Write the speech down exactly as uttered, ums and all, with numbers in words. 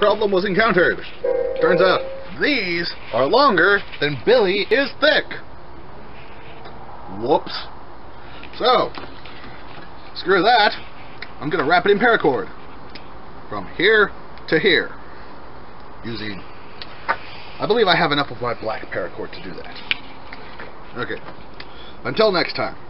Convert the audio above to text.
problem was encountered. Turns out these are longer than Billy is thick. Whoops. So, screw that. I'm going to wrap it in paracord. From here to here. Using... I believe I have enough of my black paracord to do that. Okay. Until next time.